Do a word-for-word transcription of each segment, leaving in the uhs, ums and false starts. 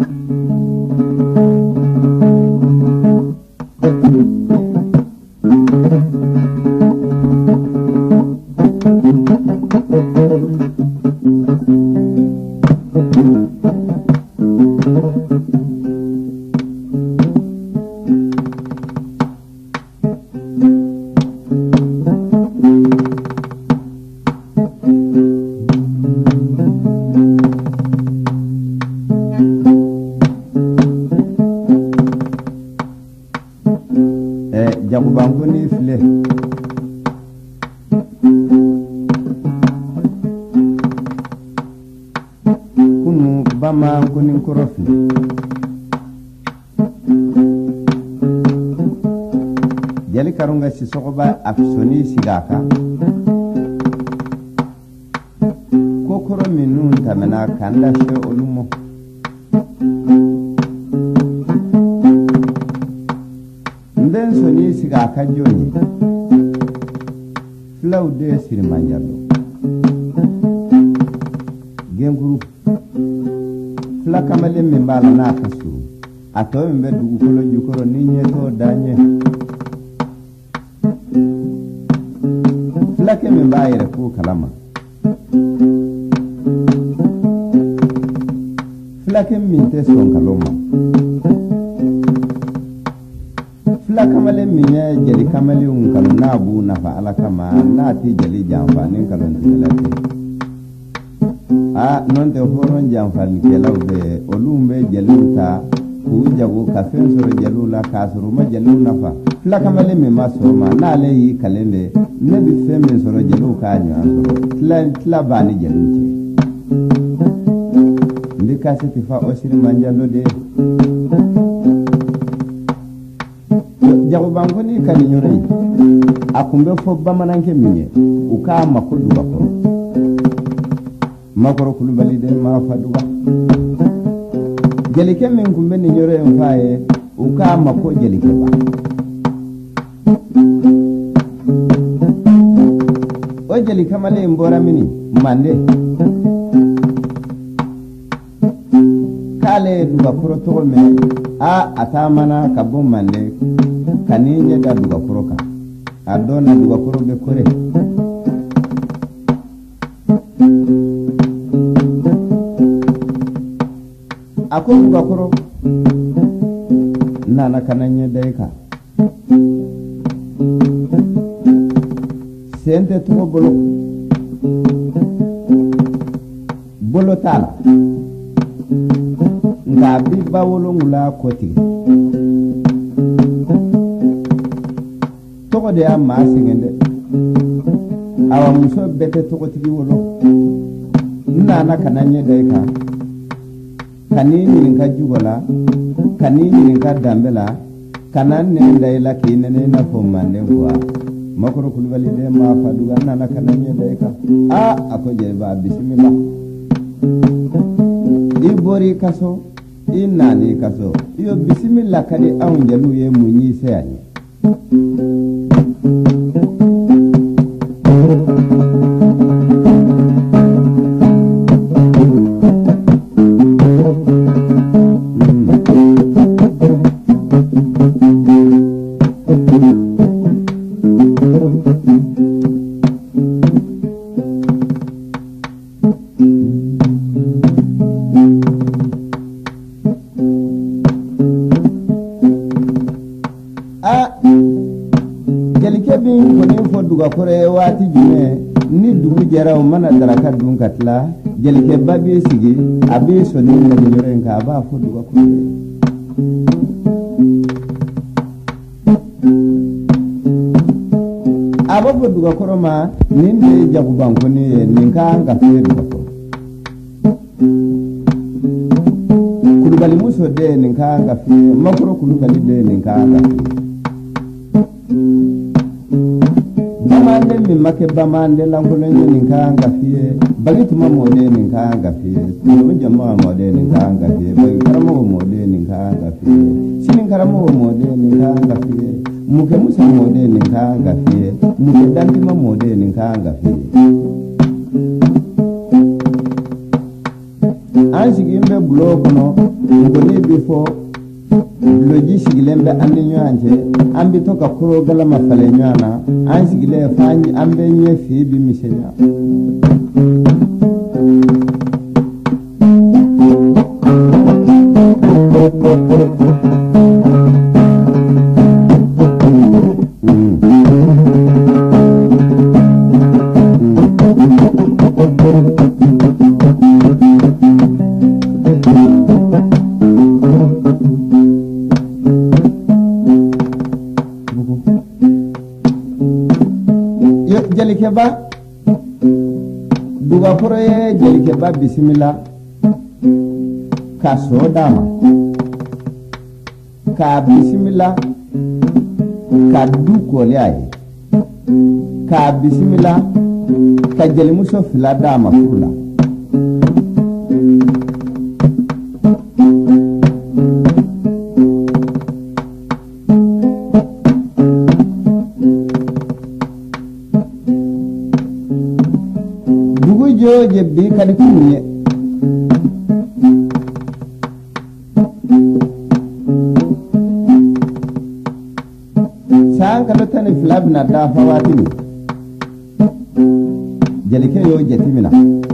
Jagubanguni file kunu bama kuni korofi jali karunga sisokoba afsoni sigaka kokoro minu tamena kanda she olumo mben soni sigaka joni flaw de sirmanjalo genguru fla kamale mimbala na kasu ato mbe dugu kolo jukoro ninye to danye fla ke mimba yere ku kalama fla ke minte son kaloma fla kamale minya jeli kamale un kalu nabu nafa ala kama na ti jeli jamfani kalon tilate a non te horon jamfani kelawbe olumbe jeluta ku jago ka fensoro jelula kasuru ma jelu nafa fla kamale mi masoma na le yi kalende ne bi femin soro jelu ka nyu asoro tla tla bani jelute ndika seti fa osiri manjalo de jago bangoni kan nyore akumbe fo bamananke minye uka makudu bako makoro kulubali de ma faduga jelike min kumbe ni nyore mfaye uka mako jelike ba o jelike male mbora mini mande kale duga kuro to me a atamana kabon mande kaninye da duga kuro ka adona duga kuro be kore ako duga kuro nana kananye daika sente to bolo bolo tala nga bi bawolo ngula koti toko de amma singende awa muso bete toko tigi wolo nana kananye daika kanini nka jugola kanini nka dambela kananne ndayla kinene na pomande kwa makoro kulubali de ma faduga nana kananye daika a ako je ba bismillah ibori kaso inani kaso iyo bismillah kadi awun jalu ye munyi seyani duga kore wati jume ni dugu jaraw mana daraka dun katla jelike babi sigi abi soni na nyore ka ba fo duga kore abo bo duga koro ma ninde jabu banko ni ninka nga fe duga koro kulubali muso de ninka nga fe makoro kulubali de ninka nga fe bamande mi make bamande langolo ninka nga fe bagituma mode ninka nga fe no jama mode ninka nga fe bagi karamo mode ninka nga fe sinin karamo mode ninka nga fe muke musa mode ninka nga fe muke dantima mode ninka nga fe ansigi imbe bloko no ngoni bifo loji sigilembe andi nyoanje ambi to ka kuro gala mafale nyana an sigile fanyi ambe nye fi bi misenya Jelikeba duga foro ye jelikeba bisimila ka so dama ka bisimila ka du kole aye ka bisimila ka jelimuso fila dama furula je bi kadi kunye sanka lotani flabna da fawatini jelike yo jetimina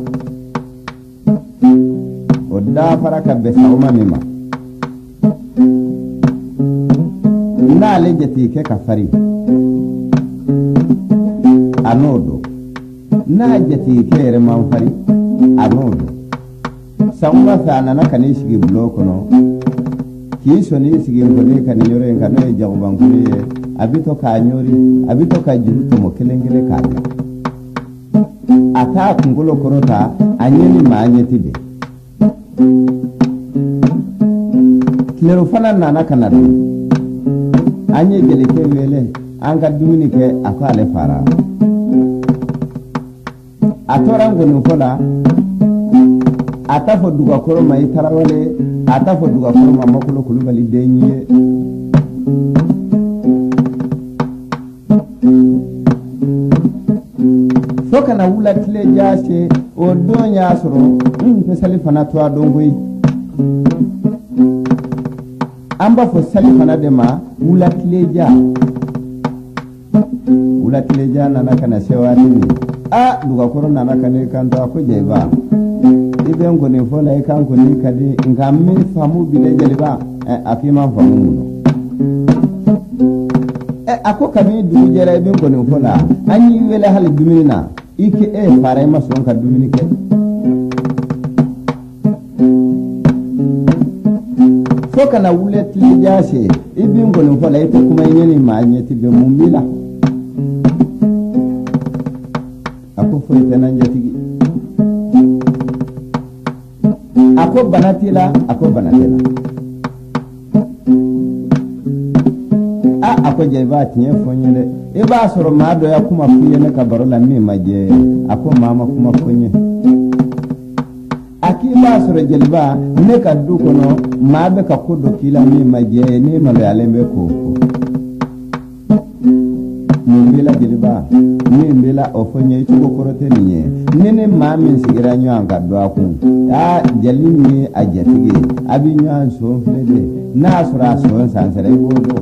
o da faraka be sawma mima na le jetike kafari anodo na jati kere man fari anodo samwa fana na kane shigi bloko no ki so ni shigi ngone kan yore kan e jago bankuri abito ka nyori abito ka jibuto mo kelengele kala ata kungulo korota anyeni maanyeti de klero fana nana kanado anye jeleke wele anga dumini ke akale fara atora ngoni fola atafo duga koro mai tarawale atafo duga koro mamakulu kulubali denye foka na wula tile jase o donya soro mm sali fana to adongoi amba fo sali fana de ma wula tile ja wula tile ja nana kana sewati a duga koro nana kane kanto ko jeba ibe ngoni fola e kanko ni kadi ngamme famu bile jeliba e afima famu muno e ako kami du jere be ngoni fola anyi wele hal dumina ike e fare ma son ka dumini ke foka na wulet li jase ibe ngoni fola e kuma nyeni ma nyeti be mumbila ako foi tenan jatigi ako banatila ako banatila a ako jeba tiye fonyele e ba soro ma do ya kuma fuye ne ka barola mi maje ako mama kuma fonye aki ba soro jelba ne ka du kono ma be ka kodo kila mi maje ne no le alembe ko mbila jelba ni mbila ofonye ituko korote niye nene mami sigira nyo anga do akun a jalini ajatigi abi nyo anso flede na asura so sansere bodo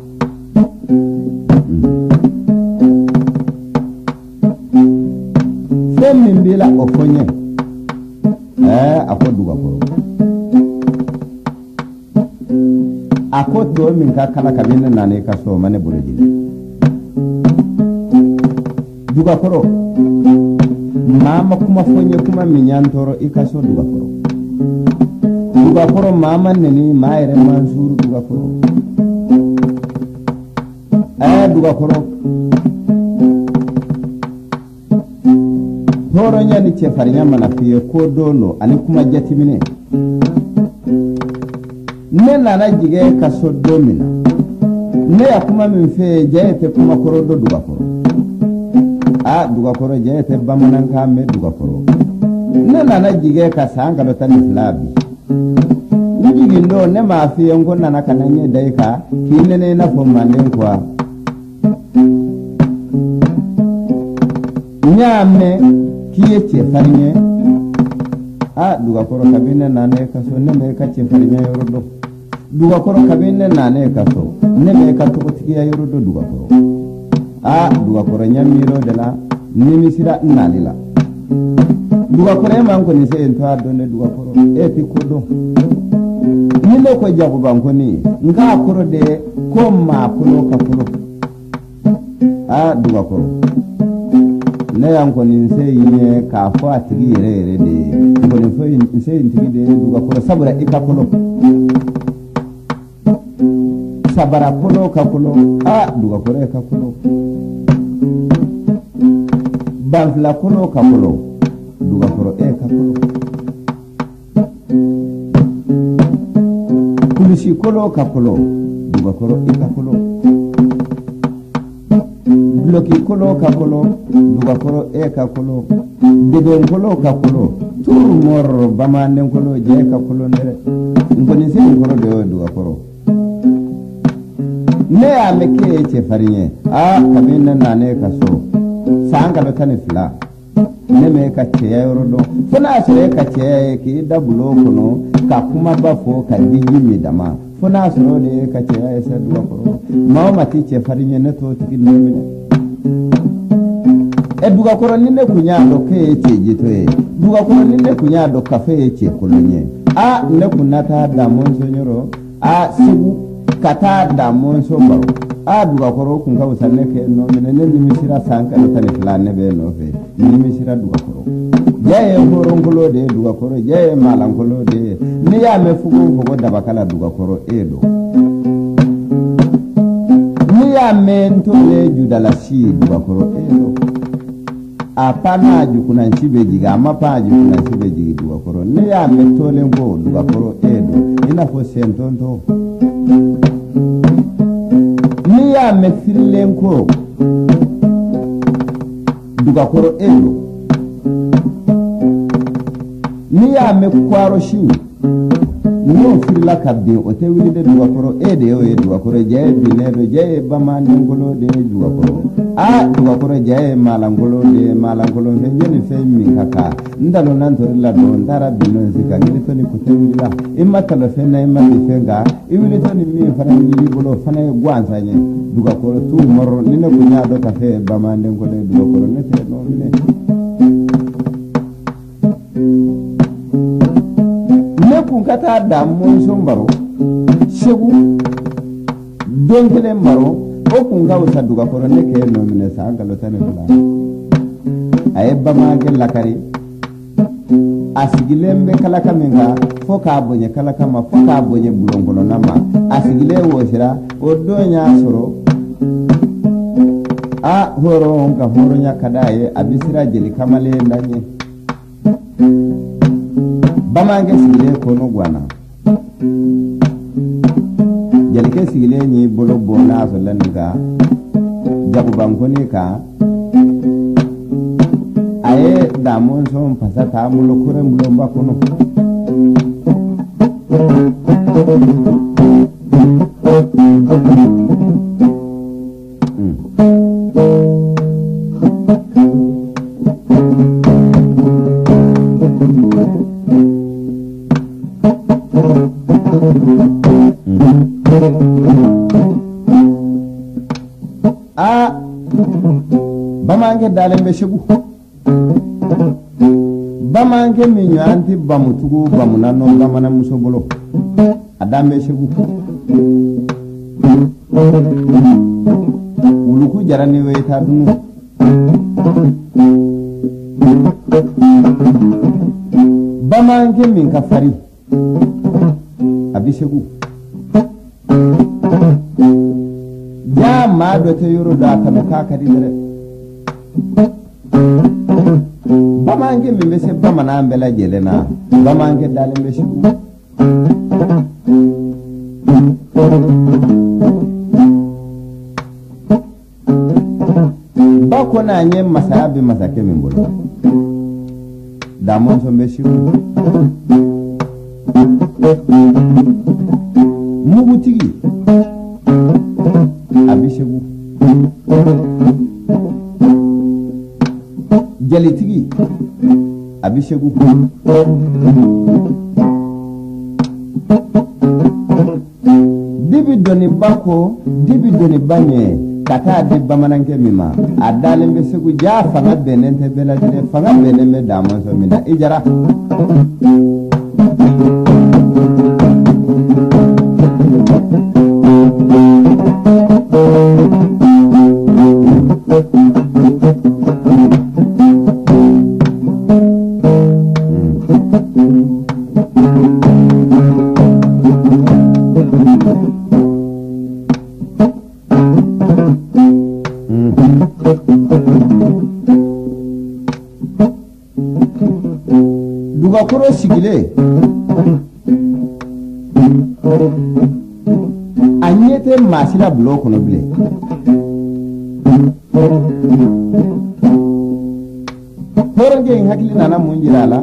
femi mbila ofonye eh akoduga koro akoto min ka kala kabine nane ka so mane burujile duga koro mama kuma fonye kuma minyantoro ikaso duga koro duga koro mama neni maire mansuru duga koro eh duga koro horo nyani che farinya mana fiye ko dono ani kuma jatimine ne nana jige kaso domina ne ya kuma min fe jayete kuma koro do duga koro a duga koro jayete bamanan ka me duga koro ne nana jige ka sanga do tan flabi ni jigi ndo ne ma fi ngo nana kananye dai ka kinne ne na fo manden kwa nyame kiye che farinye a duga koro kabine nane kaso ne me ka ce farinya yorodo duga koro kabine nane kaso ne me ka to tikiya yorodo duga koro a duga koro nyamiro de la nimi sira nalila duga koro e man ko ni se ento adone duga koro e ti kodo ni le ko jago banko ni nga koro de ko ma kulo ka kulo a duga koro ne yan ko ni se yine ka fo atigi yere yere de ko ni fo ni se intigi de duga koro sabura ika kulo sabara kulo ka kulo a duga koro ka kulo banfla kulo ka kulo duga koro e ka kulo kulisi kulo ka kulo duga koro e ka kulo bloki kulo ka kulo duga koro e ka kulo degen kulo ka kulo tur mor bamande kulo je ka kulo ndere ngoni se kulo de duga koro ne ya meke ce farinye a kabin nan ne ka so sanga do tani fila ne me ka ce yoro do funa sere ka ce ki da bulo kuno ka kuma ba fo ka digi mi dama funa soro de ka ce ya sa duga koro ma ma ti ce farinye ne to ti ne mi e duga koro ni ne kunya do ke ce jito e duga koro ni ne kunya do kafe ce kulunye a ne kunata da mon sonyoro a sibu kata da mon so baro a duga koro kun ka usanne ke no mene ne ni misira sanka no tane plan ne be no fe ni misira duga koro jaye horon kolo de duga koro jaye malan kolo de ni ya me fugo fugo da bakala duga koro edo ni ya me ntole judala si duga koro edo apana ju kuna nchibe jiga amapa ju kuna nchibe jigi duga koro ni ya me tole ngo duga koro edo ina fo sentonto ni ya me filen ko duga koro edo ni ya me kwaro shi no firla kabbe o te wili de duga koro ede o e duga koro jaye binedo jaye bamande ngolo de duga koro a duga koro jaye malangolo de malangolo fe jeni fe mi kaka ndalo nan to la do ndara bino zika ngili to ni ko te wili la imma talo fe na imma di fenga i wili to ni mi fana ni bolo fana e gwanza nye duga koro tu moro ni ne kunya do ka fe bamande ngolo de duga koro ne te no mine kun kata da mun son baro shegu donkele maro o kun ga usa duga koro ne ke no mine sa ngalo tane bula ay bama gel lakari asigilembe kala kamenga foka bonye kala kama foka bonye bulongolo nama asigile wosira o donya soro a horo onka horo nya kadaye abisira jeli kamale ndanye bamange sigile kono gwana jalike sigile ni bolo bona so langa jabu bankoni ka aye damon so pasata mulo kure mulo mbakono a bamange dalembe shegu bamange minyo anti bamutugu bamunano bamana musobolo adambe shegu uluku jarani weita dunu bamange min kafari abishegu ya ma do te yoro da ta ka ka dire bamange mi mese bamana ambela jelena bamange dale mbeshi bako na nye masabi masake mimbolo damon so mbeshi mubutigi abishegu jalitigi abish segu dibi doni bako dibi doni banye kata di bamananke mima adalen be segu ja fanga benente bela de fanga beneme damon so mina ijara duga koro sigile anyete masila block no bile horonge hakili nana munjirala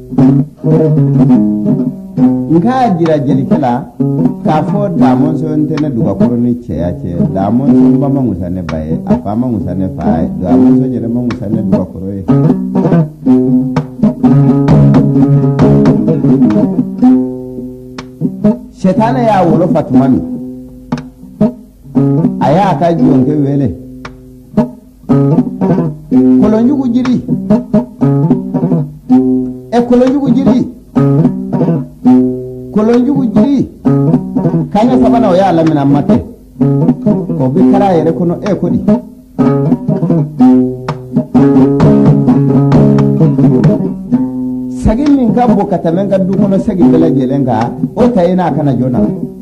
nka jira jelikela ka fo damon so ntene duga koro ni cheya che damon so bama musane bae afama musane fae damon so jere ma musane duga koro e shetana ya wolo fatumani aya ka jonke wele kolonjugu jiri e kolonjugu jiri kolonjugu jiri kanya sabana ya lamina mate ko bi kara yere kono e kodi sagin min ka bokata men ga du kono sagi bela jelenga o tayina kana jona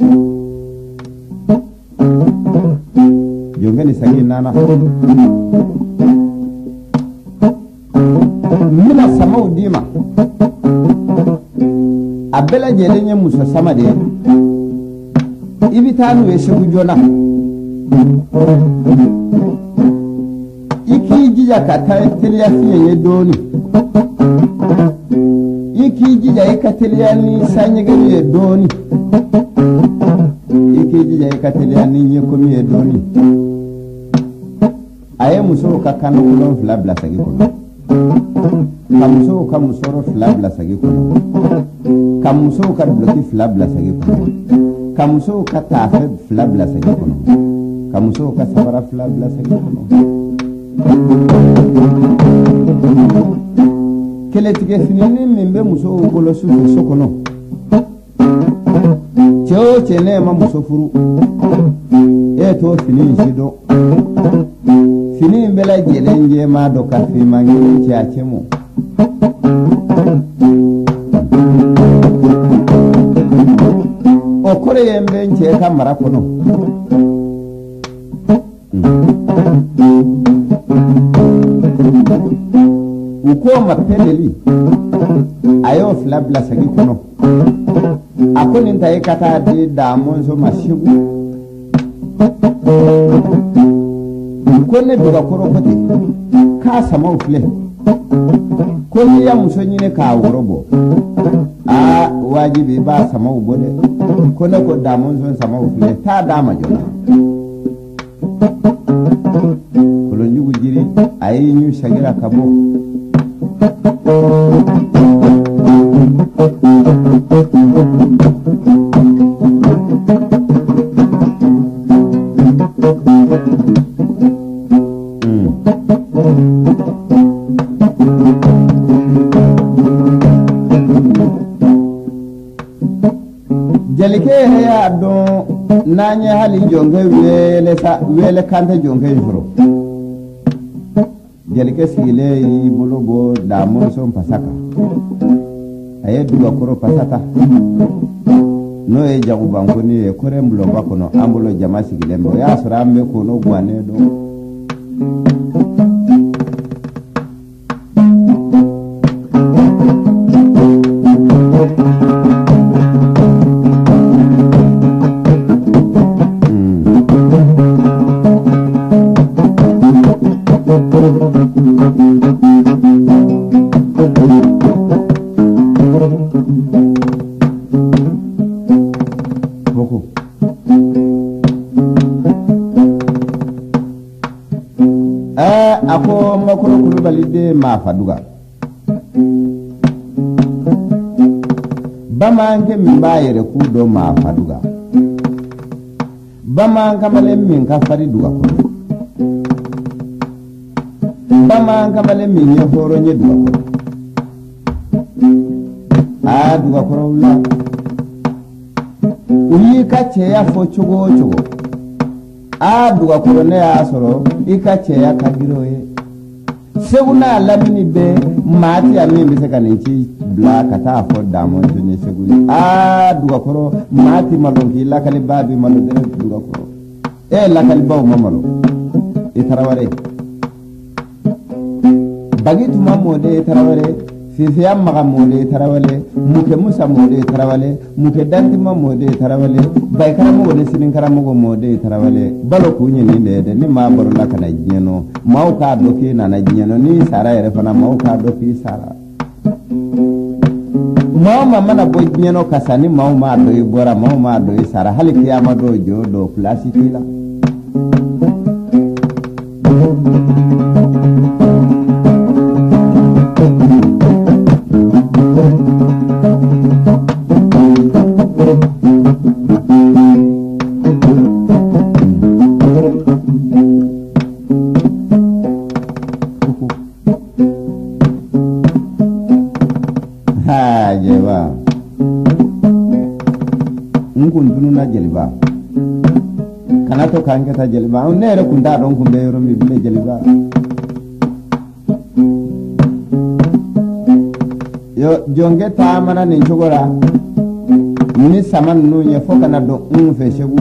jongani sagin nana mina sama udima abela jelenye musa sama de ibitanu e segu jona iki jija kata teliya fiye doni iki jija ikatelia ni sanyegani e doni iki jija ikatelia ni nyekomi e doni aye muso ka kanu kulon flabla sagi kono kamuso ka musoro flabla sagi kono kamuso ka bloki flabla sagi kono kamuso ka tafe flabla sagi kono kamuso ka sabara flabla sagi kono kele tige finini mimbe muso bolo su sokono cheo chene ma muso furu e to fini sido fini bela jelenje ma do ka fi mangi cha chemo o kore yembe nche ka mara kono uko mapeleli ayo flabla sagi kono akoni ntaye kata di damon so mashigu kone duga koro kote ka sama ufle kone ya muso nyine ka worobo a wajibi ba sama ubode kone ko damon so sama ufle ta dama jona kolonjugu jiri ayi nyu shagira kabo jalike ya don nanye hali jonge wele sa wele kante jonge juro jalike sigile yi bulugo da monson pasaka aye duga koro pasata no e jagu banko ni e kore mbulo bakono ambulo jama sigile mbo ya sura ambe ko no gwane do ako makoro kulu balide ma faduga bamanke min ba yere ku do ma faduga baman kamale min ka fari duga ko baman kamale min ye horo nye duga ko a duga ko la uyi ka cheya fo chogo chogo a duga ko ne ya soro ika cheya kagiroye seguna lamini be mati ami mbise kaninchi bla kata fo damo tonye seguri a duga ko mati malonki la kali babi malo de duga ko e la kali baw mamalo e taraware bagitu mamode taraware fifiya maga mode tarawale muke musa mode tarawale muke danti mode tarawale bay karamo woni sinin karamo mode tarawale balo kunyi ni de ni ma baro la kana jeno mauka doki na na jeno ni sara yere fana mauka doki sara mama mana boy jeno kasani mama do bora mama do sara hali kiyama do jodo plasitila jeba nkun dununa jeliba kana to kanke ta jeliba ne re kunda don kun be yoro mi bile jeliba yo jonge ta mana ni chogora ni saman no ye fokana do un fe shegu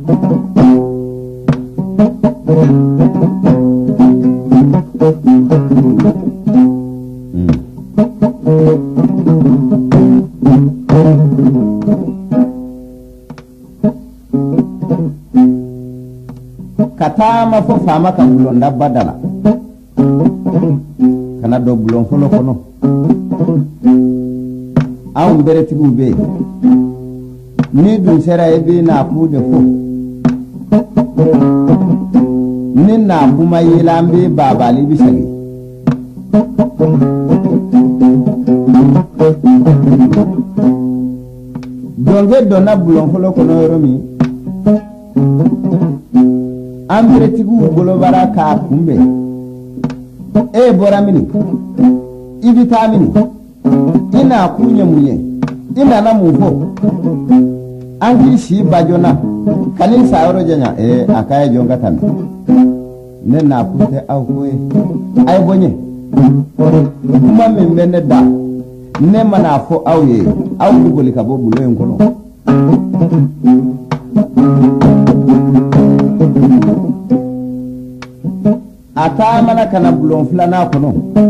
katama fo fama ka bulon da badala kana do bulon folo kono aw bereti gube ni dun sera e be na ku de fo ni na kuma yilambe babali bisagi donge dona bulon folo kono romi ambre tigu golo bara ka kumbe e boramini ibitamini ina kunya munye ina na mufo angi shi bajona kanin saoro janya e akaye jonga tan ne na pute au koe ay bonye kuma min benne da ne mana fo awye aw dugoli ka bo bulo en kono ata mana kana bulon flana kono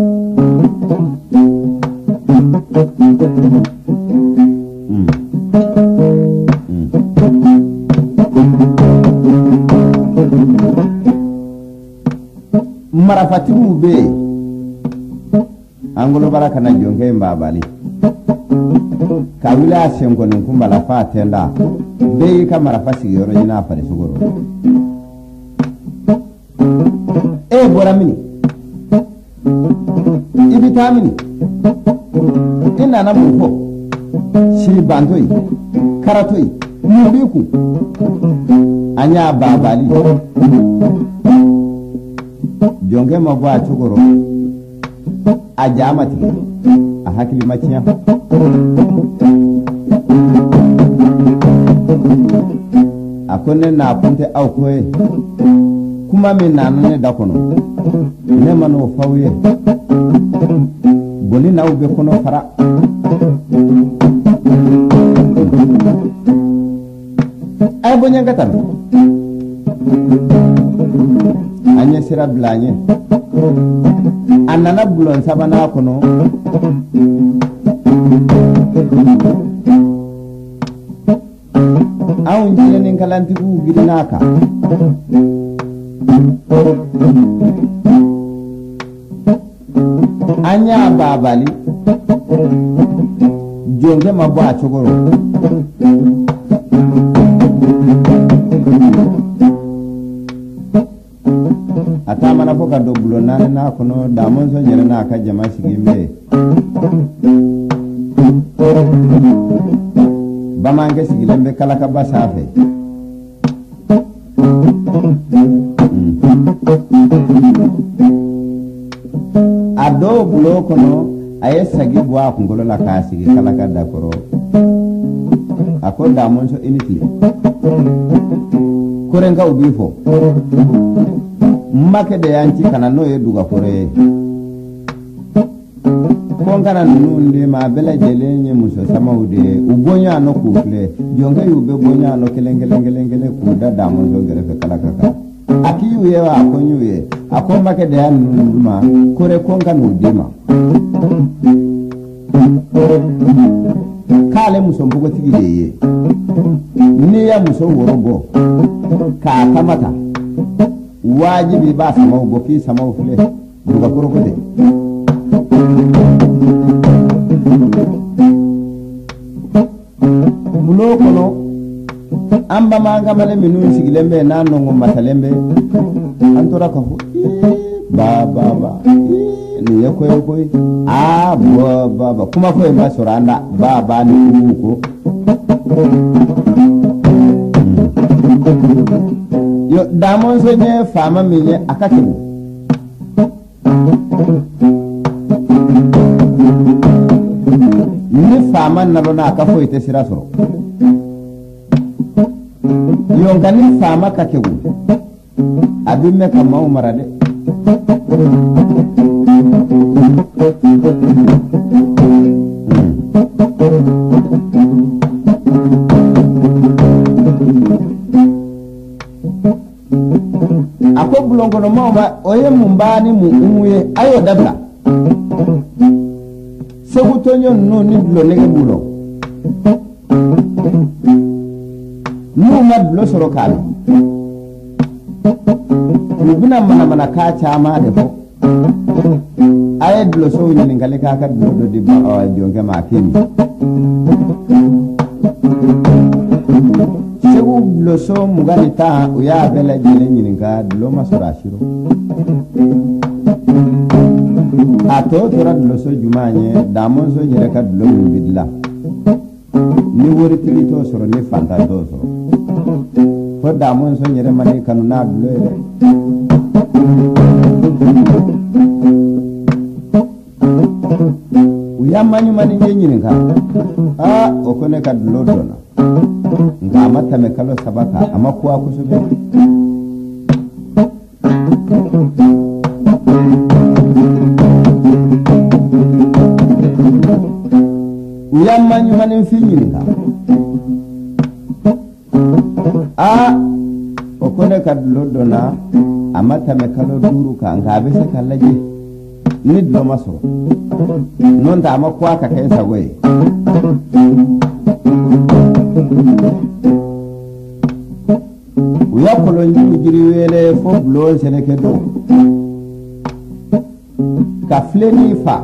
mm. mm. marafatibu be angolo baraka na jonge mbabali kawila sengo ni kumbala fatenda be ka marafasi yoro ina fare sugoro e boramini ibitamini ina na mufo shi bandoi karatoi mubiku anya babali jonge mabwa chugoro ajamati a hakili maciya akonne na punte au koye kuma min na ne da kono ne mano fawye boni na ube kono fara ay bonya ngatan anya sira blanye anana bulon sabana kono awun jine nin kalanti ku gidinaka anya babali jonge mabo a chogoro ata mana foka do bulo nane na kono damon so nyere na ka jama sigimbe bamange sigilembe kala ka basafe ado bulo kono aye sagi bwa kungolo la kasigi kala ka dakoro akoda monso initli korenga ubifo make de yanti kana no yeduga kore konkana nunde ma bela jelenye muso samaude ubonya no kufle jonga yube bonya no kelengelengelengele kuda damonso gerefe kala kaka akiyu yewa akonyuye akomake de yanuma kore konka nudima kale muso mbugo tigideye ni ya muso worogo ka tamata wajibi ba sama ugoki sama ufle duga korogote bulo kono amba manga male minu sigilembe nano ngoma talembe antora ka ba ba ba ni yako yako ah ba ba ba kuma ko ba soranda ba ba ni uko yo damon so nye fama minye akake ni fama nalona akafo ite sirasoro yo ngani fama kakewu abime kama umarade ako bulongo no mama oye mumbani mu umuye ayo dabla segutonyo no ni blo nege bulo mu madlo soro kala lubina mana mana ka chama de fo aye blo so ni ngale ka ka do do di ba o jonge ma kini segu blo so mugani ta uya bela jele ni nga blo masura shiro ato tora blo so jumanye damon so jere ka blo bidla ni wori tilito soro ni fanta do soro fo damon so jere mani kanu na blo ere uya manyu mani nyenyi nga ah okone ka blo dona nga mata me kalo sabaka ama kuwa kusube uyamma nyumane mfinyinga a okone kadlo dona amata me kalo duru ka nga bese kalaje ni dlo maso non ta ama kuwa ka kai sagoye uya kolonji jiri wele fo blo seneke do ka fleni fa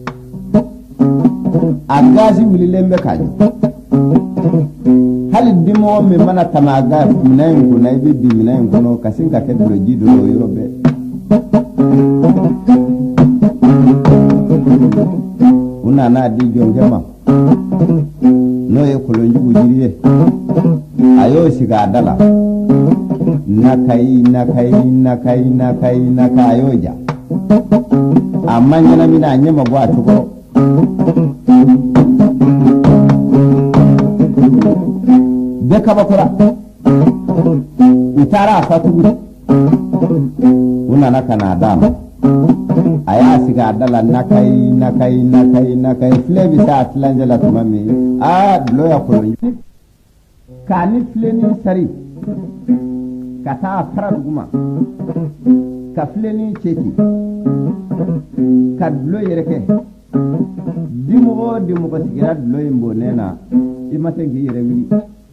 agazi wililembe kaji hali dimo me mana tamaga minayin kuna ibi bi minayin kuno kasinka ke blo jido yobe una na di jongema no ye kolonji jiri ayo siga dala nakai nakai nakai nakai nakayoja amanya mina nyema bwa tuko beka bakura itara fatu una nakana dama aya siga dala nakai nakai nakai nakai flebi sa atlangela tumami a bloya kolonji kani fleni sari kata fara duguma ka fleni cheki ka dlo yereke dimo dimo ko sigira dlo imbo nena imate ngi yere wi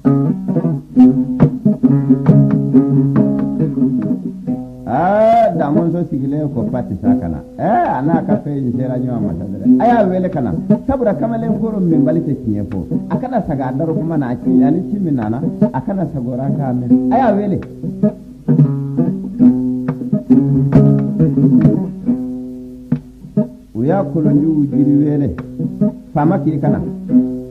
ah damon so sigile ko pati sakana eh ana ka fe njera nyama matadere aya wele kana sabura kamale ngoro min balite kinyefo akana saga daro kuma na aki yani chiminana akana sagora ka men aya wele uya kolonju jiri wele fama kiri kana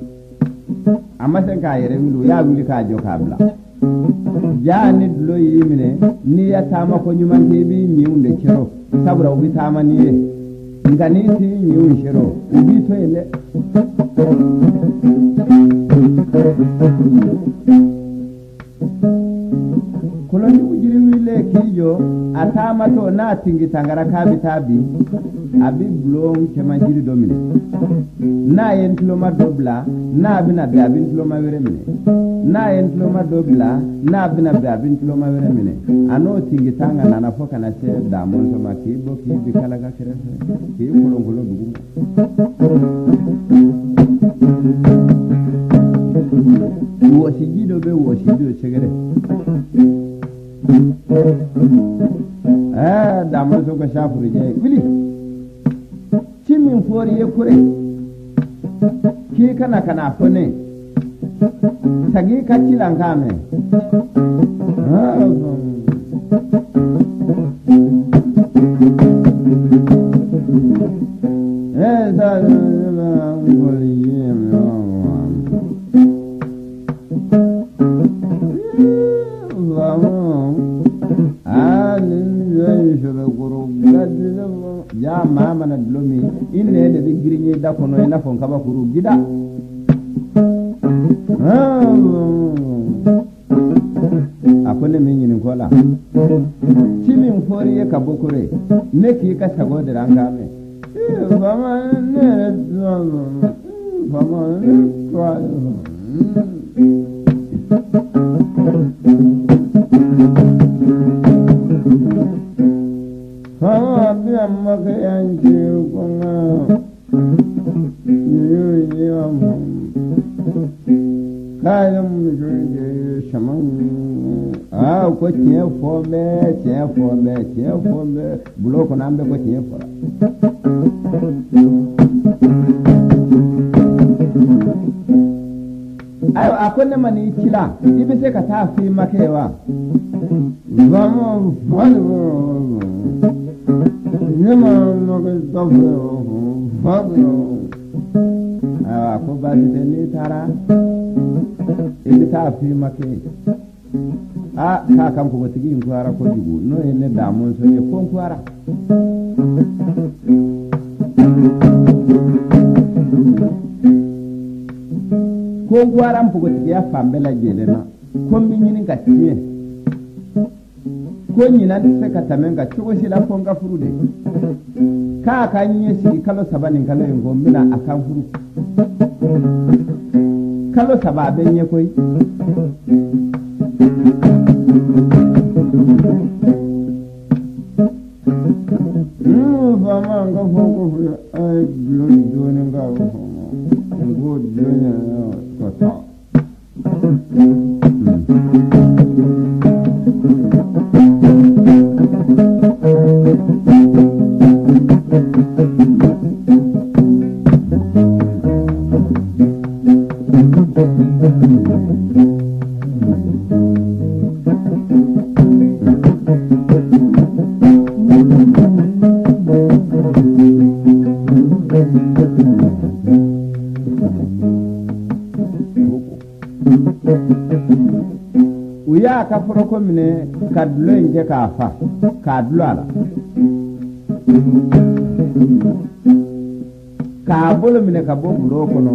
amma sen ka yere wilu ya wuli ka jo kabla jani dulo yimine ni ya tama ko nyuman ke bi nyiunde chero sabra ubi tama ni ngani ti nyiun chero ubi to ele koloni ujiri wile kijo atama to na tingi tangara kabi tabi abi blong chema jiri domine na yen kiloma dobla na bina be abin kiloma were mine na yen kiloma dobla na bina be abin kiloma were mine ano tingi tanga na na foka na che da mon so maki bo ki bi kala ga kere ki kolon kolo dugu wo si jido be wo si jido chegere eh da mon so ko shafuru je wili kimin fori ye kure ki kana kana fone sagi kacilan kame eh da ya mama na blomi inne de bigrinye da kono ina fon kaba kuru gida akone minyi ni kola chimin fori e kabokure neki ka sago de rangame vama ne vama kwa ha bi amma ke yanji kuma yo yo kayan mujuje shaman ah ko tiye fome tiye fome tiye fome bulo ko nambe ko tiye fora ayo akonne mani kila ibe se ka ta fi makewa vamos vamos nema noge dofo fabio ah ko ba de ni tara ibe ta fi make ah ka kam ko tigi ngwara ko jugo no ene da mon so e ko ngwara ko ngwara mpugo tigi ya fambela jelena ko minyini ngatiye ko nyina se ka tamenga chugo sila fonga furude ka kanye shi kalo sabanin kalo ngombina akan furu kalo sababen ye koi no vama ngo fongo ai blondone nga ngo done ko ta uya ka foroko mine kadlo nje ka fa kadlo ala ka bolo mine ka bo buro kono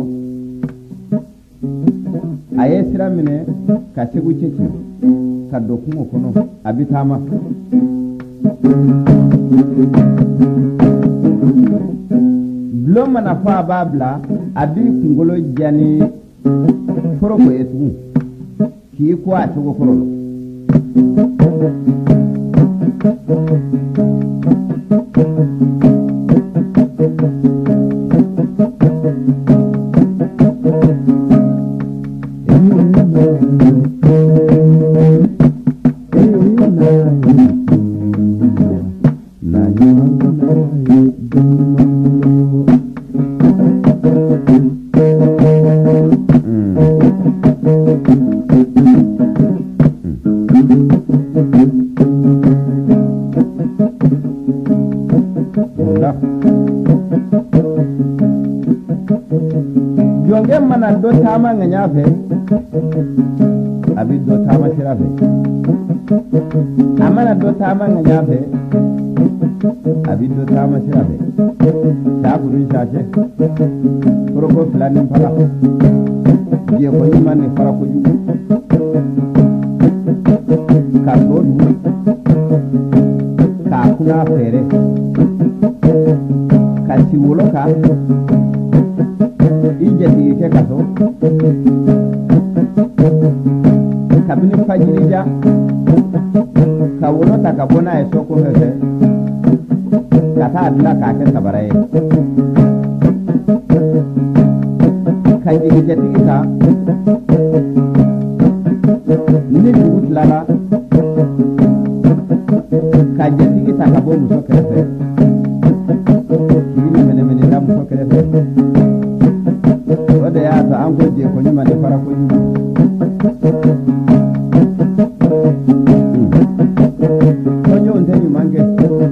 ayesira mine ka tegu ceci ka dokumo kono abitama bloma na fa babla abi kungolo jani foroko etu ki ko a tugo korolo jonge mana do tama nganya fe abi do tama sira fe amana do tama nganya fe abi do tama sira fe ta buru shaje koroko flanin fara je ko ni man fara ko ju ka do du ka kuna fere ka ti wolo ka ije ti ke kaso kabini fajiri ja ka wolo ta ka bona e soko hese ka ta adla ka ke sabare ka jigi je ti ka ni du lala ka je ti ta ka bo muso kese ni mene mene da muso kese wanda ya ta an goje ko ni ma da fara ko ni ko nyo nte ni mange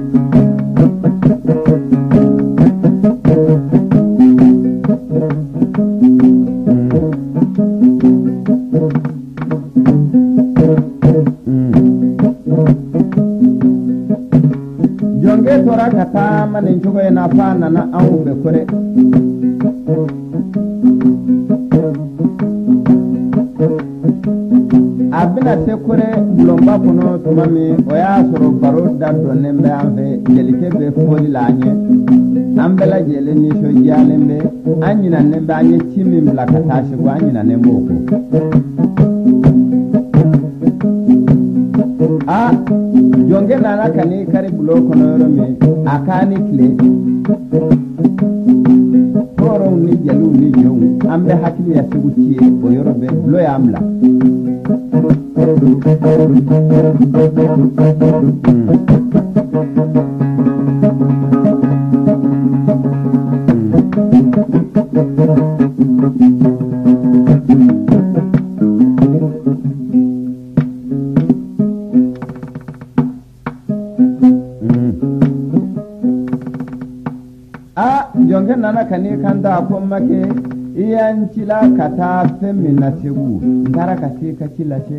jonge tora kata manin chugo na fana na an be kore abina te kore bulomba kono tumami oya soro baro da do nembe ambe jelike be foli lanye ambela jele ni so jalembe anyina nembe anye chimi mlaka tashi kwa anyina nembo ko a jonge nana kani kari bulo kono yoromi akani kle toro ni jalu ni jong ambe hakili ya sigutie o yorobe bulo ya amla a jonge nana kani kanda ko make iyancila kata femina segu ndara kati kachila che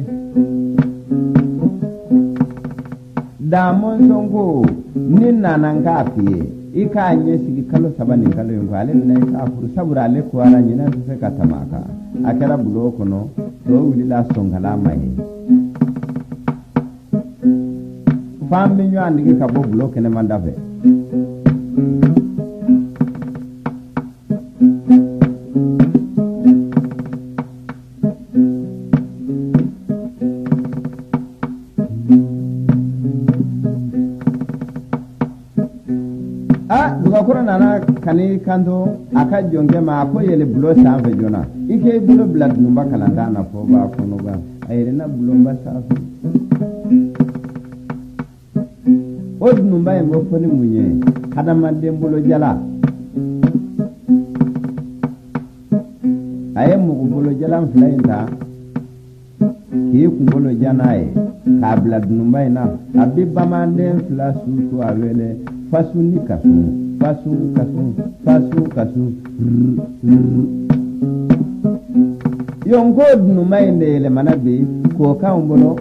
damon songo ninna nanga fiye ika anye sigi kalo sabani kalo yongo ale mina ika furu sabura ale kuara nyina se katamaka akera bulo kono to wulila songala mai fambi nyo andigi kabo bulo kene mandafe Kura nana kani kanto aka jonge ma ko yele bulo sanfe jona ike bulo blad numba kalanda na fo ba kono ga ayre na bulo mba safu od numba e mo foni munye hada mande bulo jala aye mo bulo jala mflainta ki ku bulo janae ka blad numba ina abibba mande fla su to awele fasu ni kasu fasu kasu fasu kasu yongo nu mainde le manabi ko ka umbolo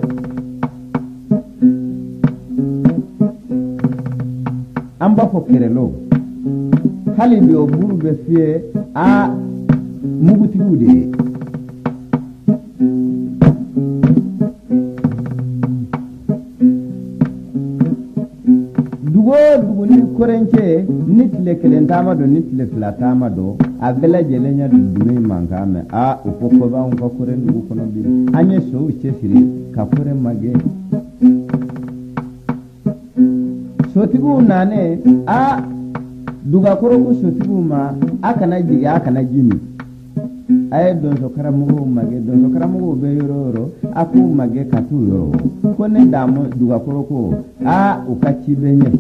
amba fo kerelo hali bi oburu be fie a muguti gude dugo dugo ni korenche nitle kelentama do nitle flatama do abela jelenya duduni mangame a upoko ba unko koren dugo kono bi anye so uche siri ka koren mage sotigu nane a duga koroku sotigu ma akana jigi akana jimi ay don so karamugo mage don so karamugo be yororo aku mage katu yoro kone damo duga koroko a ukachi benye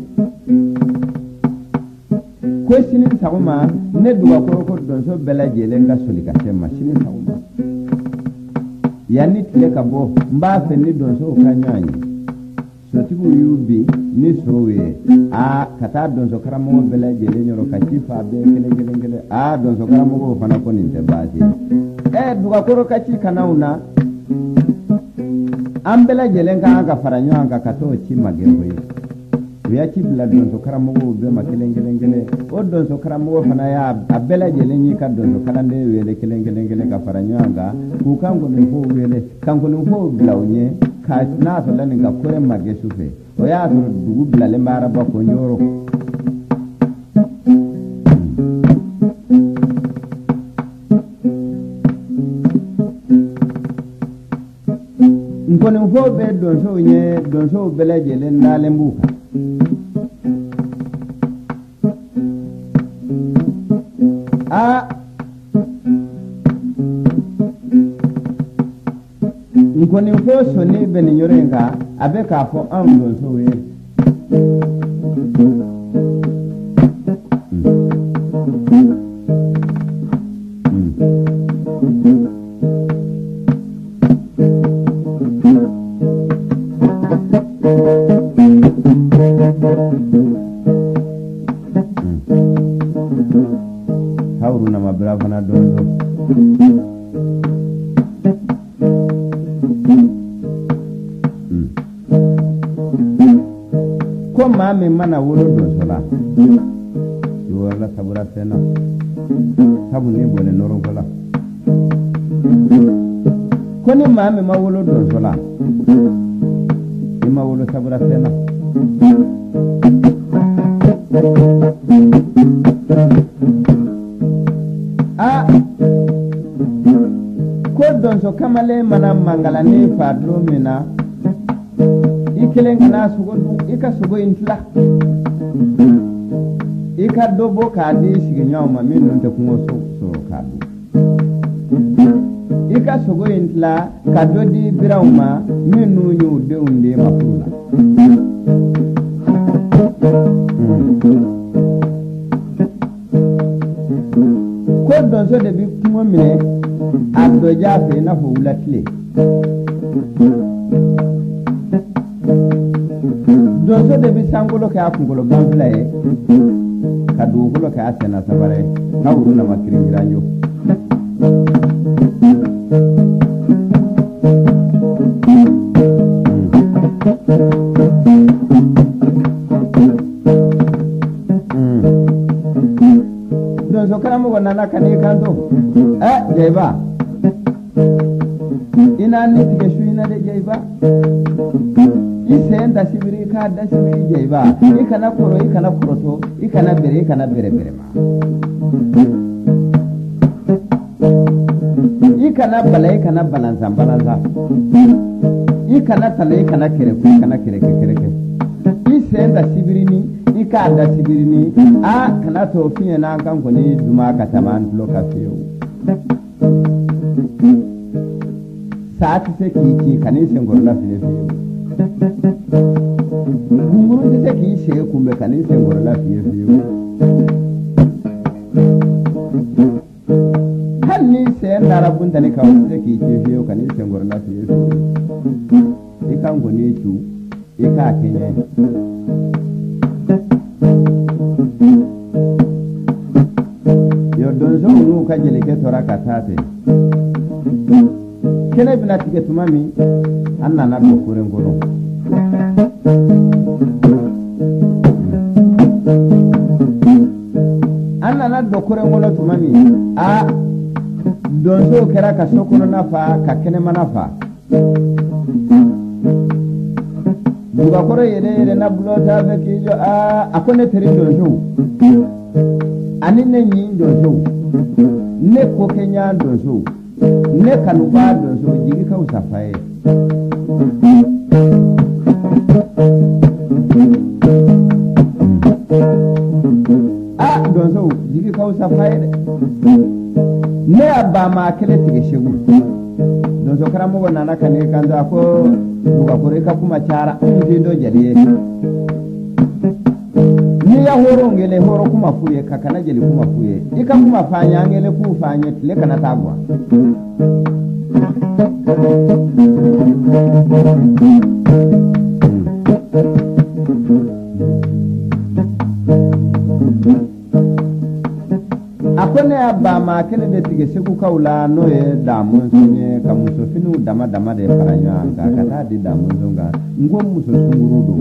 kwesini saguma ne duga koroko don so bela jelenga solika sema shini saguma yani tile kabo mba fe ni don so kanyanyi sotigu yubi ni sowe a kata donso karamo bela jele nyoro kachifa be kele kele kele a donso karamo fana ko ni tebati e duga koro kachi kanauna ambela jele nga ga faranyo anga kato chi magembo ya chi bla donso karamo be makele kele kele o donso karamo fana ya abela jele ni ka donso kalande wele kele kele kele ka faranyo anga ku kango ni ho wele kango ni ho blawnye ka na so lanin ga kore magesufe o ya so dugu bilale mara ba ko nyoro nkoni fo be don so nye don so bele jele ndale mbuka a nkoni fo so ni be ni nyorenga abe ka fo am don so we hawru na mabrava na don so ko mami mana wolo don sola yo wala sabura sena sabu ne bole noron kola ko ni mami ma wolo don sola ni ma wolo sabura sena a ko don so kamale mana mangala ni fadlo mina ikelen kana sugo du ika sugo intla ika dobo ka di sigi nyawma min non te kungo so so ka du ika sugo intla ka do di birawma min nu nyu de unde mafula ko don so de bi kungo mine ado jafe na fo wulatle don so de bi sangolo ka akungolo bambla e ka dugulo ka asena sabare ka wuru na makiringiranyo don so kala mo nana kani kanto eh jeba ina ni tige shuina de jeba isenda sibiri ka da sibiri jeba ikana koro ikana koroto ikana bere ikana bere bere ma ikana bala ikana balanza balanza ikana tale ikana kere ku ikana kere kere kere isenda sibiri ni ikada sibiri ni a kana to fiye na kan ko ni duma ka taman lokafiyo saati se ki kani sengoro la fiye fiye Gunguru tete ki se kumbe kani sengoro la fiye fiye Hanni se narabun tani kawo tete ki se fiye kani sengoro la fiye fiye Ika ngoni tu Ika kenye Yo donzo unu kajele ke tora katate Kene bila tike tumami Anna na kukure ngoro Anna na dokure ngolo tumami a donzo kera ka sokono nafa ka kene manafa Buga koro yere yere na blota fe kijo a akone teri donzo Ani ne nyi donzo Ne ko kenya donzo Ne kanuba donzo jigi ka usafaye Ah donzo jigi ka usafaye Ne abama kele tige shegu donzo karamo nana kane kanza ko duga kore ka kuma chara ndi do jaliye Ni ya horo ngele horo kuma fuye kakana jeli kuma fuye ika kuma fanya ngele ku fanya tile kana tagwa akone abama kene de tige seku kaula no e damun sunye kamuso finu dama dama de paranyo anga kata di damun zonga ngom muso sungurudo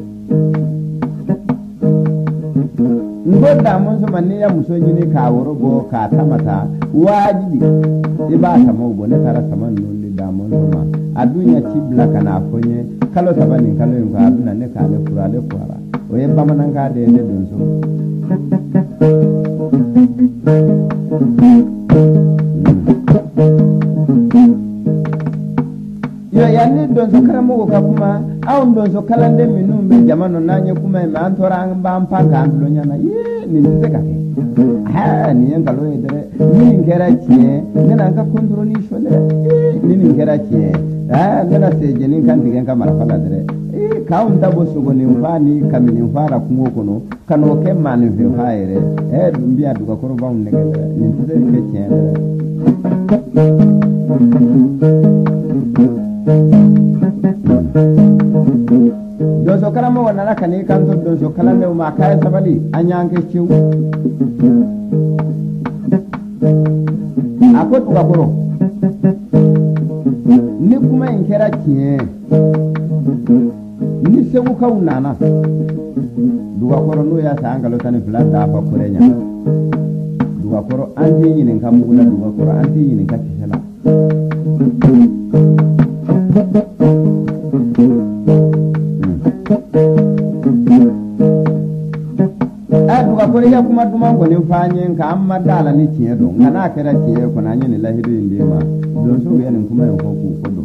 ngo damun so manni ya muso nyini ka woro go ka tamata wajibi iba tamo bo ne tara saman no li damun so ma adunya tibla kana fonye kalo sabani kalo ngo aduna ne ka le fura le fura o ye bamananga de de don so yo yanni don so karamo ka kuma awon don so kalande minum be jamano nanye kuma me antora an ban panga an lo nyana ye ni nte ka ke ha ni en kalo edere ni ngera chie nena ka kontroli shole ni ni ngera chie ah nena se jenin kan digen ka mara fala dere e kaun da bo so goni mfani kamini mfara kungo kono kano ke manu ve haire e dumbia duka koroba un negere ni nte ke chie doso karamo wana kani kanto doso kalande ma kay sabali anyanke ciu akot ko goro ni kuma inkera kie ni sewu kaunana duga koro no ya sangalo tani flanda fa kurenya duga koro andi nyinin kamugula duga koro andi nyinin katisela aduga kore ya kuma duma ngone mfanye nka amma dala ni chiedo ngana kera chie ko nanye ni lahido indima don so ya kuma yo ko ku kodo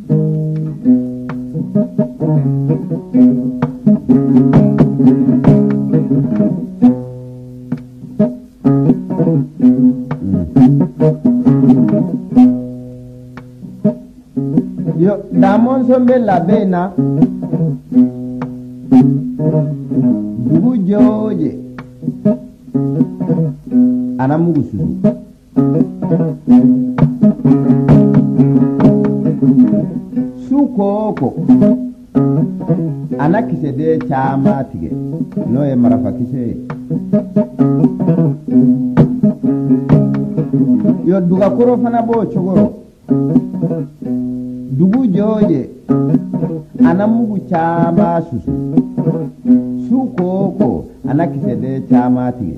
yo damon so be la bena dugu joje ana mugu sudu sukoko ana kise de chama tige no e marafa kise yo duga koro fana bo chogoro dugu joje ana mugu chama susu sukoko ana kise de chama tige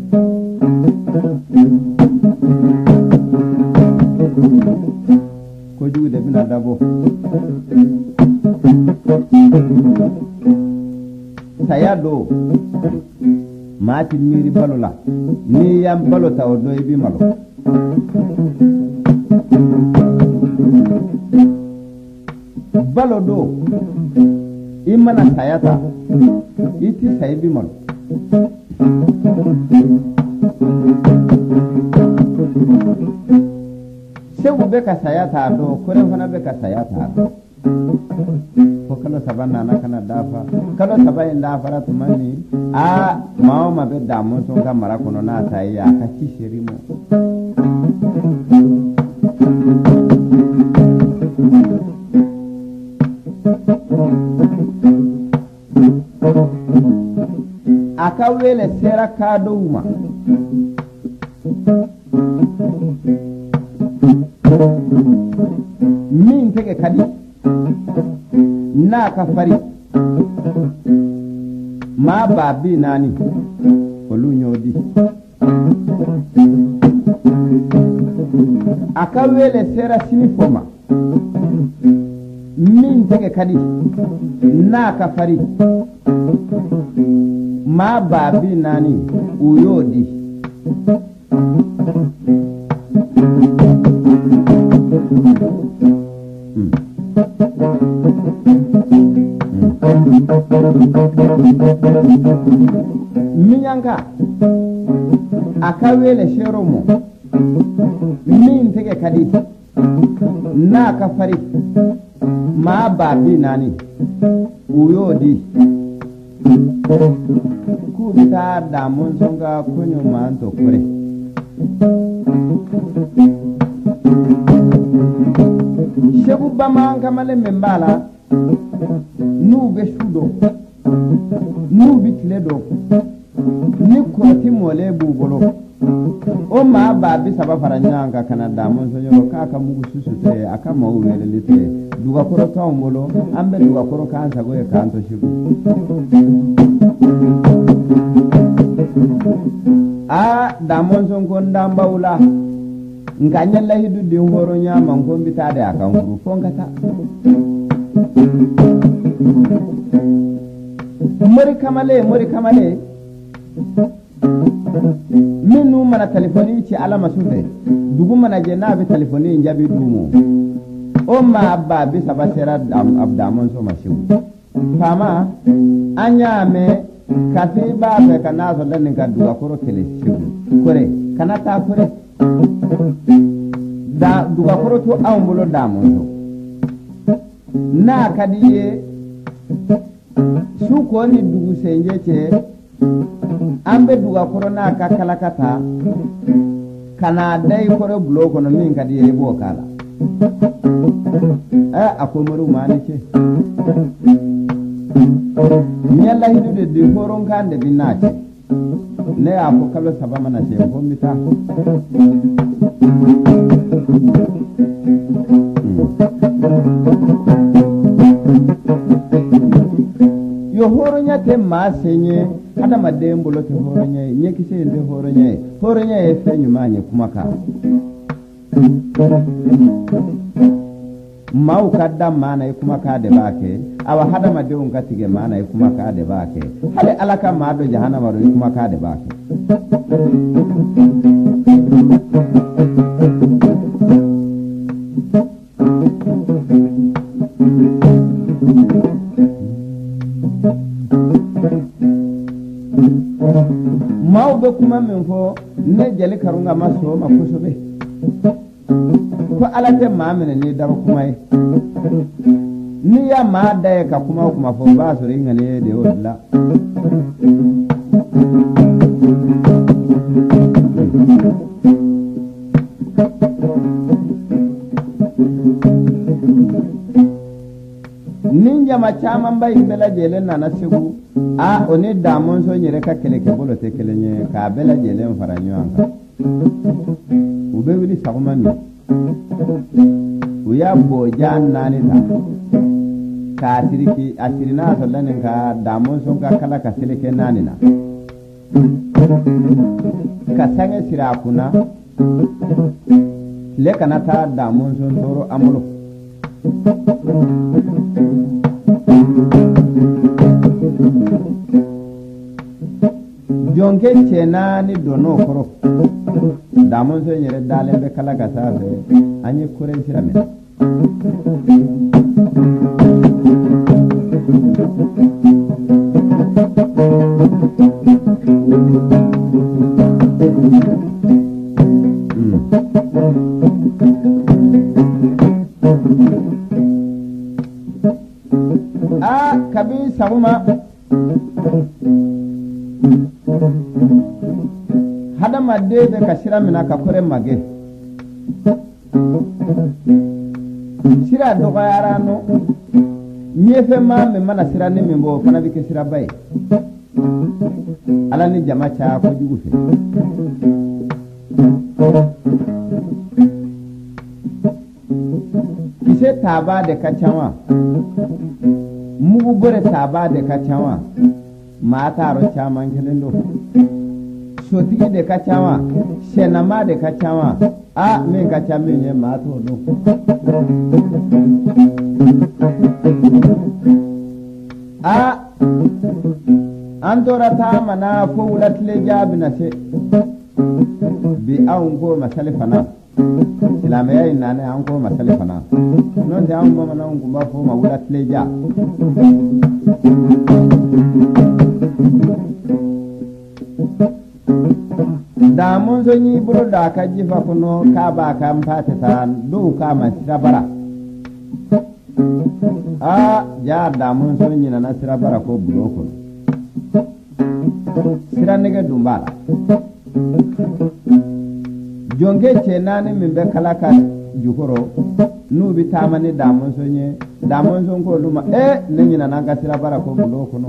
ko jugu de bina dabo saya do mati miri balola ni yam balo taw do ibi malo balo do imana sayata iti sayibi malo sewu beka sayata do kore fana beka sayata do ko kala sabana na kana dafa kala sabai ndafa tumani a mawo mabe damu so ka mara kono na tayya ka kishirimo akawele sera kaduma min tege kadi na kafari ma babi nani olu nyodi akawele sera sinifoma min tege kadi na kafari ma babi nani uyodi hmm. Minyanga akawele sheromo min tege kadi na kafari ma babi nani uyodi kubita damun songa kunyo manto kure shebu bama kamale membala nu be shudo n'u bi tile do ni koti mole bu bolo o ma ba bi saba fara nyanga kana da mon so nyoro ka ka mugu susu te aka ma u wele lite duga koro to mbolo ambe duga koro kan sa go e kan to shibu a da mon so ko ndamba ula nganya la hidu di horo nya man ko bitade aka nguru fongata mori kamale mori kamale minu mana telefoni ci alama sunde dugu mana je na bi telefoni njabi dumu o ma abba bi sabasera abdamon so mashiu fama anya me kasi ba be kana so dan ka duga koro kele shiu kore kana ta kore da duga koro to awmulo damon so na kadiye su ko ni dugu senje ce ambe duga korona ka kala kata kana dai koro blo kono min kadi e bo kala eh akomaru mani ce nyalla hidu de de horon kan de binace ne ako kalo saba mana ce ko mita yo horonya te ma senye ada madem bolo te horonya nye kise de horonya horonya e fenyu manye kumaka mau kadda mana e kumaka de bake awa hada madem katige mana e kumaka de bake hale alaka mado jahannama ro e kumaka de bake mawbe kuma min fo ne jeli karunga maso ma kusobe ko alate mamene ni dar kuma yi ni ya ma da ka kuma kuma fo ba su ringa ne de wala ninja ma chaman bai bela jelen na na segu a oni damon so nyere ka kele ke bolo te kele nye ka bela jelen faranyo anka ube wili sagumani uya bo jan nani ta ka tiriki asirina so lanin ka damon so ka kala ka kele ke nani na ka sange sira kuna le kana ta damon so toro amulo jonke chena ni dono koro damon so nyere dale be kala gasa be anyi kore sirame a kabi saguma hada madde be kasira mina ka kore mage sira dogo yarano nyefe ma me mana sira ni mimbo fana bi kesira bay ala ni jama cha ko jugu fe kise taba de kachawa mugu gore taba de kachawa mata ro chaman kelendo sotigi de kachawa shenama de kachawa a min kachame nye mato do a antora ta mana ko wulatle jabina se bi awun ko masalifana silamaya inane an ko masalifana non da an mama nan kuma fo ma wulatle ja da mun zo ni buru da ka jifa kuno ka ba ka mpata ta do ka ma sirabara a ja da mun zo ni na sirabara ko buru ko siranege dumbala jonge chenani min be kala ka jukoro nu bi tamani da mun so nye damon son ko luma e nengina nanga sira bara ko bulo kono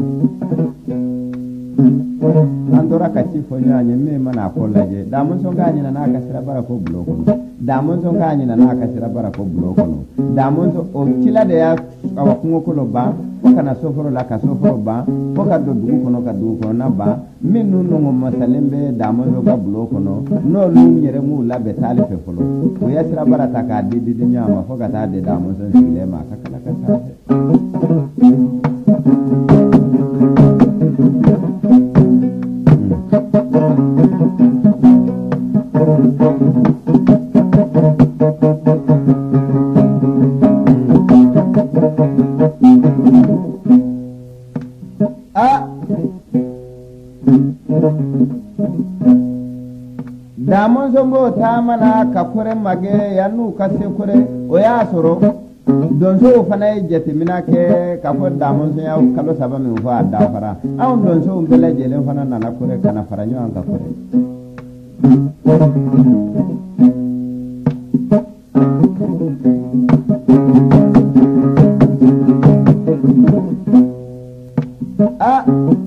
andora kati fonya nyemme mana ko laje damon son gani na naka sira bara ko bulo kono damon son gani na naka sira bara ko bulo kono damon so o tila de ya awa kungo ko ba ko kana soforo la ka soforo ba ko ka do dugu kono ka dugu kono na ba minu no mo masalembe damon so ga bulo kono no lu nyere mu la be tale fe folo o ya sira bara ta ka di di nyama fo ka ta de damon son sile ma ka kala ka ta damon zongo ta mana ka kore mage yanu ka se kore o ya soro don so fana jete mina ke ka fo damon so ya kalo saba mi fa da fara awon don so mbele jele fana nana kore kana fara nyo an ka kore a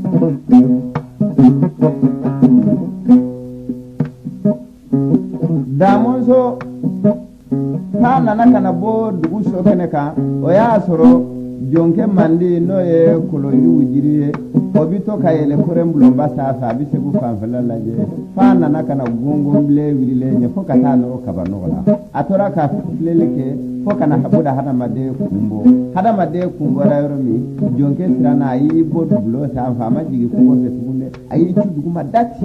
damon so ta nana kana bo dugu so kene ka o ya soro jonke mandi no ye kolonji wujiri o bito kayele korembulo mbasa fa bi segu fanfala laje fa nana kana gongo mble wirile nye fo kata no kaba no la atora ka fleleke fo kana habuda hada made kumbo hada made kumbo ra yoromi jonke sirana yi bo dulo sa fa ma jigi kumbo be tugunde ayi ci duguma dati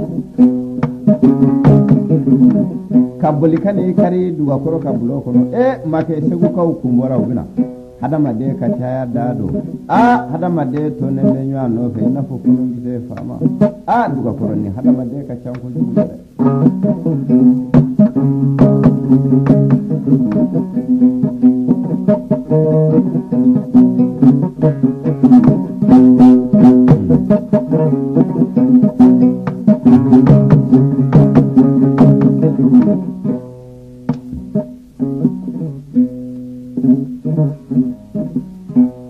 kabuli kani kari duga koro kabulo kono e make segu ka kumbora ubina hada made ka taya dado a hada made to ne menyo ano fe na fo kono ngise fama a duga koro ni hada made ka chanko jugure Thank you.